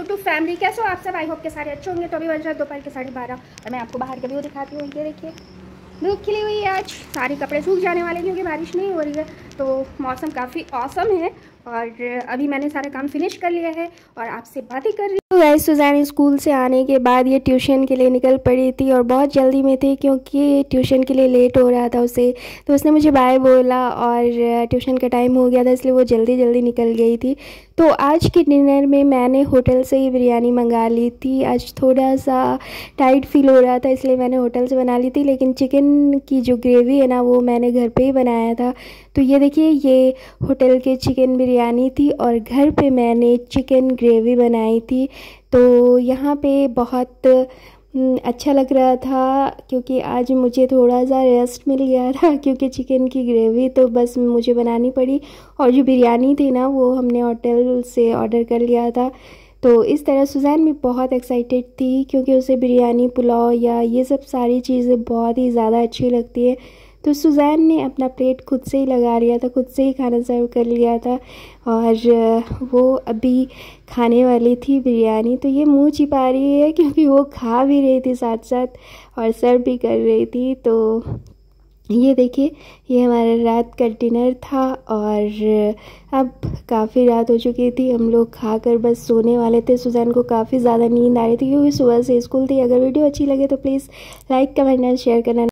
YouTube family, कैसे हो आप सब? आई होप के सारे अच्छे होंगे। तो अभी बज रहा है दोपहर के 12:30 और मैं आपको बाहर का व्यू दिखाती हूँ। ये देखिए धूप खिली हुई है, आज सारे कपड़े सूख जाने वाले क्योंकि बारिश नहीं हो रही है। तो मौसम काफ़ी औसम है और अभी मैंने सारा काम फिनिश कर लिया है और आपसे बातें कर रही हूँ। गाइस, सुज़ैन स्कूल से आने के बाद ये ट्यूशन के लिए निकल पड़ी थी और बहुत जल्दी में थी क्योंकि ट्यूशन के लिए लेट हो रहा था उसे। तो उसने मुझे बाय बोला और ट्यूशन का टाइम हो गया था, इसलिए वो जल्दी जल्दी निकल गई थी। तो आज के डिनर में मैंने होटल से ही बिरयानी मंगा ली थी। आज थोड़ा सा टाइट फील हो रहा था इसलिए मैंने होटल से बना ली थी, लेकिन चिकन की जो ग्रेवी है ना वो मैंने घर पे ही बनाया था। तो ये देखिए, ये होटल के चिकन बिरयानी थी और घर पे मैंने चिकन ग्रेवी बनाई थी। तो यहाँ पे बहुत अच्छा लग रहा था क्योंकि आज मुझे थोड़ा सा रेस्ट मिल गया था क्योंकि चिकन की ग्रेवी तो बस मुझे बनानी पड़ी और जो बिरयानी थी ना वो हमने होटल से ऑर्डर कर लिया था। तो इस तरह सुज़ैन भी बहुत एक्साइटेड थी क्योंकि उसे बिरयानी, पुलाव या ये सब सारी चीज़ें बहुत ही ज़्यादा अच्छी लगती है। तो सुज़ैन ने अपना प्लेट खुद से ही लगा लिया था, खुद से ही खाना सर्व कर लिया था और वो अभी खाने वाली थी बिरयानी। तो ये मुंह छिपा रही है क्योंकि वो खा भी रही थी साथ साथ और सर्व भी कर रही थी। तो ये देखिए, ये हमारा रात का डिनर था और अब काफ़ी रात हो चुकी थी, हम लोग खाकर बस सोने वाले थे। सुज़ैन को काफ़ी ज़्यादा नींद आ रही थी क्योंकि सुबह से स्कूल थी। अगर वीडियो अच्छी लगे तो please like, comment and share करना।